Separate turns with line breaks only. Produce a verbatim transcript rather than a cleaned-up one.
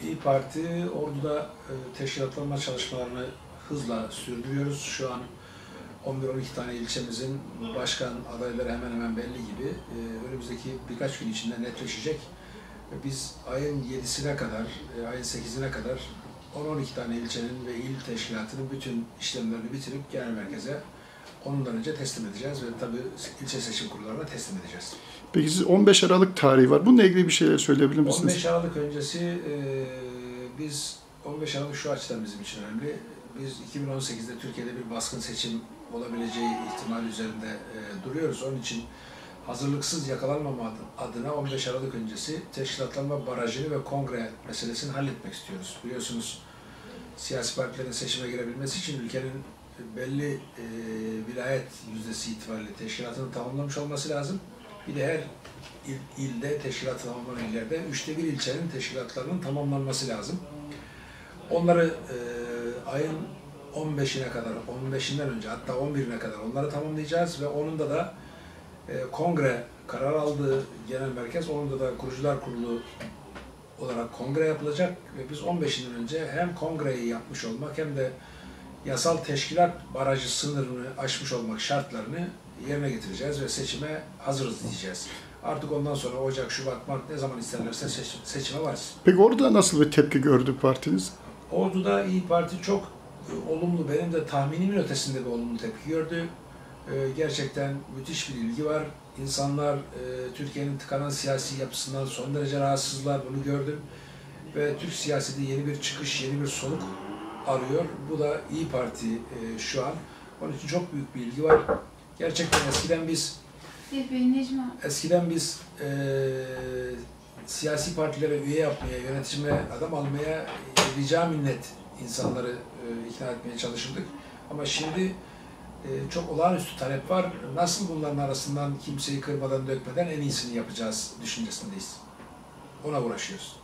İYİ Parti Ordu'da e, teşkilatlanma çalışmalarını hızla sürdürüyoruz. Şu an on bir on iki tane ilçemizin başkan adayları hemen hemen belli gibi. E, önümüzdeki birkaç gün içinde netleşecek. Biz ayın yedisine kadar, e, ayın sekizine kadar on on iki tane ilçenin ve il teşkilatının bütün işlemlerini bitirip genel merkeze ondan önce teslim edeceğiz ve tabii ilçe seçim kurullarına teslim edeceğiz.
Peki siz on beş Aralık tarihi var. Bununla ilgili bir şeyler söyleyebilir misiniz?
on beş Aralık öncesi e, biz on beş Aralık şu açıdan bizim için önemli. Biz iki bin on sekizde Türkiye'de bir baskın seçim olabileceği ihtimali üzerinde e, duruyoruz. Onun için hazırlıksız yakalanmama adına on beş Aralık öncesi teşkilatlanma barajını ve kongre meselesini halletmek istiyoruz. Biliyorsunuz siyasi partilerin seçime girebilmesi için ülkenin belli e, vilayet yüzdesi itibariyle teşkilatını tamamlamış olması lazım. Bir de her il, ilde teşkilat tamamlanan illerde üçte bir ilçenin teşkilatlarının tamamlanması lazım. Onları e, ayın on beşine kadar, on beşinden önce hatta on birine kadar onları tamamlayacağız ve onunda da e, kongre karar aldığı genel merkez, onunda da kurucular kurulu olarak kongre yapılacak ve biz on beşinden önce hem kongreyi yapmış olmak hem de yasal teşkilat barajı sınırını aşmış olmak şartlarını yerine getireceğiz ve seçime hazırız diyeceğiz. Artık ondan sonra Ocak, Şubat, Mart ne zaman isterlerse seç, seçime varız.
Peki orada nasıl bir tepki gördü partiniz?
Ordu'da İYİ Parti çok e, olumlu, benim de tahminimin ötesinde bir olumlu tepki gördü. E, gerçekten müthiş bir ilgi var. İnsanlar e, Türkiye'nin tıkanan siyasi yapısından son derece rahatsızlar, bunu gördüm. Ve Türk siyaseti yeni bir çıkış, yeni bir soluk arıyor. Bu da İYİ Parti e, şu an. Onun için çok büyük bir ilgi var. Gerçekten eskiden biz eskiden biz e, siyasi partilere üye yapmaya, yönetime adam almaya e, rica minnet insanları e, ikna etmeye çalışırdık. Ama şimdi e, çok olağanüstü talep var. Nasıl bunların arasından kimseyi kırmadan dökmeden en iyisini yapacağız düşüncesindeyiz. Ona uğraşıyoruz.